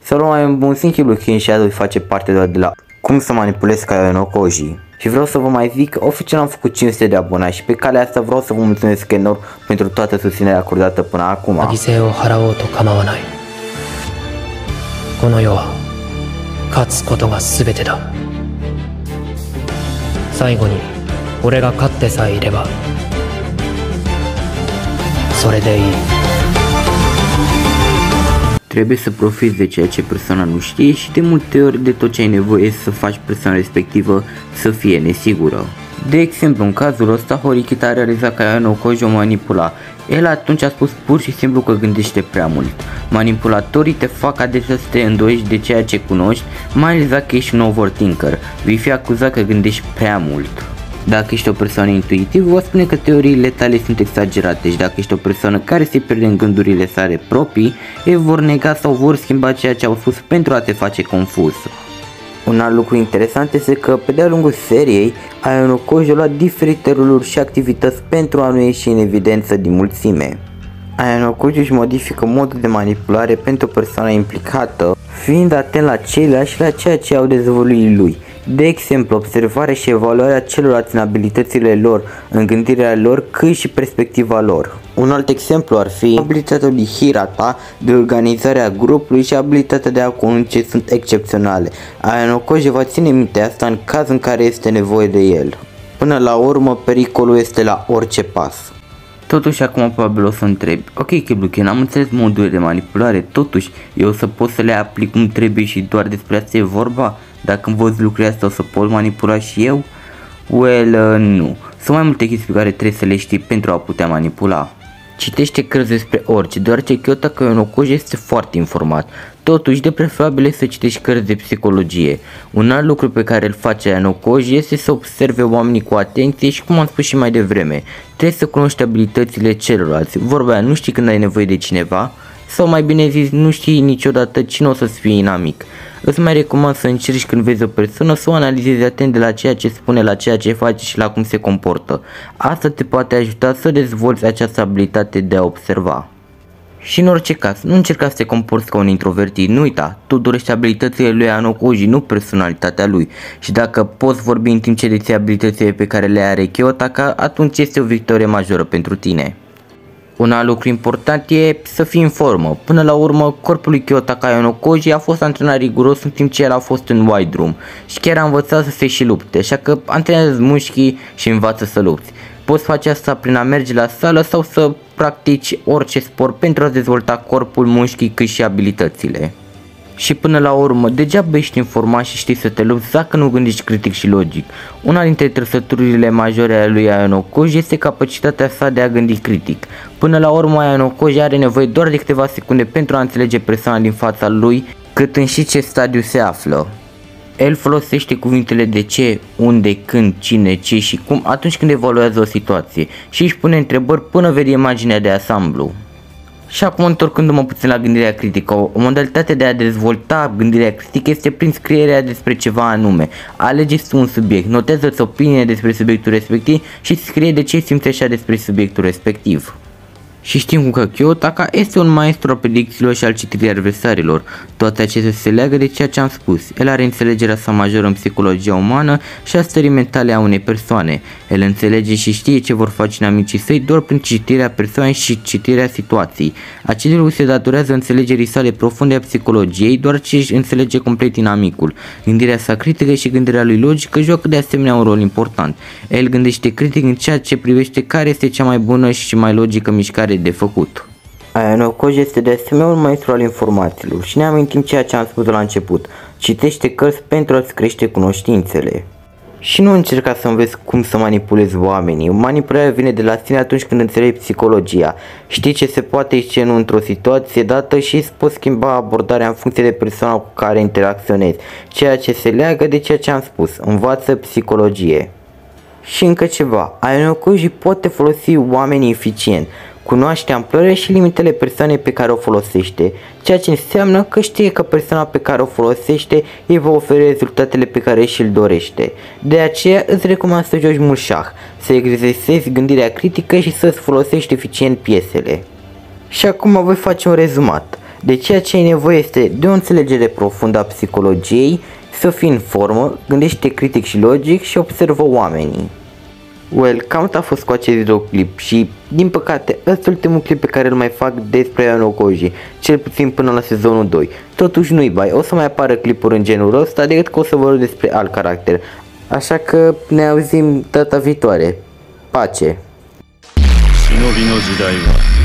Să luăm mai un simplu King Shadow face parte doar de la cum să manipulez Kayano no Koji. Și vreau să vă mai zic că oficial am făcut 500 de abonați și pe calea asta vreau să vă mulțumesc enorm pentru toată susținerea acordată până acum. この世は勝つことが全てだ。最後に俺が勝ってさえいればそれでいい。 Trebuie să profiți de ceea ce persoana nu știe și de multe ori de tot ce ai nevoie să faci persoana respectivă să fie nesigură. De exemplu, în cazul ăsta, Horikita a realizat că Kayano no Koji o manipula. El atunci a spus pur și simplu că gândește prea mult. Manipulatorii te fac adesea să te îndoiești de ceea ce cunoști, mai ales dacă ești un overthinker. Vei fi acuzat că gândești prea mult. Dacă ești o persoană intuitivă, vă spune că teoriile tale sunt exagerate și dacă ești o persoană care se pierde în gândurile sale proprii, ei vor nega sau vor schimba ceea ce au spus pentru a te face confuz. Un alt lucru interesant este că pe de-a lungul seriei, Kayano no Koji a luat diferite roluri și activități pentru a nu ieși în evidență din mulțime. Kayano no Koji își modifică modul de manipulare pentru persoana implicată, fiind atent la ceilalți și la ceea ce au dezvăluit lui. De exemplu, observarea și evaluarea celorlalți în abilitățile lor, în gândirea lor, cât și perspectiva lor. Un alt exemplu ar fi abilitatea lui Hirata de organizare a grupului și abilitatea de a conduce sunt excepționale. Kayano no Koji va ține minte asta în cazul în care este nevoie de el. Până la urmă, pericolul este la orice pas. Totuși acum probabil o să întrebi, ok Kebluken, am înțeles modurile de manipulare, totuși eu o să pot să le aplic cum trebuie și doar despre asta e vorba? Dacă învăț lucrurile astea o să pot manipula și eu? Nu. Sunt mai multe chestii pe care trebuie să le știi pentru a putea manipula. Citește cărți despre orice, deoarece Kayano no Koji este foarte informat. Totuși, de preferabil este să citești cărți de psicologie. Un alt lucru pe care îl face Kayano no Koji este să observe oamenii cu atenție și, cum am spus și mai devreme, trebuie să cunoști abilitățile celorlalți. Vorba aia, nu știi când ai nevoie de cineva, sau mai bine zis, nu știi niciodată cine o să-ți fie inamic. Îți mai recomand să încerci când vezi o persoană să o analizezi atent de la ceea ce spune, la ceea ce face și la cum se comportă. Asta te poate ajuta să dezvolți această abilitate de a observa. Și în orice caz, nu încerca să te comporți ca un introvertit, nu uita, tu dorești abilitățile lui Kayano no Koji, nu personalitatea lui. Și dacă poți vorbi în timp ce deții abilitățile pe care le are Kiyotaka, atunci este o victorie majoră pentru tine. Un alt lucru important e să fii în formă. Până la urmă, corpul lui Kayano no Koji a fost antrenat riguros în timp ce el a fost în White Room și chiar a învățat să se și lupte, așa că antrenează mușchii și învață să lupți. Poți face asta prin a merge la sală sau să practici orice sport pentru a dezvolta corpul, mușchii cât și abilitățile. Și până la urmă, degeaba ești informat și știi să te lupți dacă nu gândești critic și logic. Una dintre trăsăturile majore ale lui Kayano no Koji este capacitatea sa de a gândi critic. Până la urmă, Kayano no Koji are nevoie doar de câteva secunde pentru a înțelege persoana din fața lui, cât în și ce stadiu se află. El folosește cuvintele de ce, unde, când, cine, ce și cum atunci când evaluează o situație și își pune întrebări până vede imaginea de ansamblu. Și acum, întorcându-mă puțin la gândirea critică, o modalitate de a dezvolta gândirea critică este prin scrierea despre ceva anume. Alegeți un subiect, notează-ți opinie despre subiectul respectiv și scrie de ce simți așa despre subiectul respectiv. Și știm că Kiyotaka este un maestru al predicțiilor și al citirii adversarilor. Toate acestea se leagă de ceea ce am spus. El are înțelegerea sa majoră în psihologia umană și a stării mentale a unei persoane. El înțelege și știe ce vor face inamicii săi doar prin citirea persoanei și citirea situației. Acest lucru se datorează înțelegerii sale profunde a psihologiei, doar ce își înțelege complet inamicul. Gândirea sa critică și gândirea lui logică joacă de asemenea un rol important. El gândește critic în ceea ce privește care este cea mai bună și mai logică mișcare de făcut. Kayano no Koji este de asemenea un maestru al informațiilor și ne amintim ceea ce am spus la început. Citește cărți pentru a-ți crește cunoștințele. Și nu încerca să înveți cum să manipulezi oamenii. Manipularea vine de la sine atunci când înțelegi psihologia. Știi ce se poate și ce nu într-o situație dată și îți poți schimba abordarea în funcție de persoana cu care interacționezi. Ceea ce se leagă de ceea ce am spus. Învață psihologie. Și încă ceva. Kayano no Koji poate folosi oamenii eficient. Cunoaște amploarea și limitele persoanei pe care o folosește, ceea ce înseamnă că știe că persoana pe care o folosește îi va oferi rezultatele pe care și-l dorește. De aceea îți recomand să joci mult șah, să exersezi gândirea critică și să-ți folosești eficient piesele. Și acum voi face un rezumat. De ceea ce ai nevoie este de o înțelegere profundă a psicologiei, să fii în formă, gândește critic și logic și observă oamenii. Well, cam atât a fost cu acest videoclip și, din păcate, ăsta e ultimul clip pe care îl mai fac despre Ayano Koji, cel puțin până la sezonul 2. Totuși nu-i bai, o să mai apară clipuri în genul ăsta, decât că o să vorbesc despre alt caracter. Așa că ne auzim data viitoare. Pace! 忍びの時代は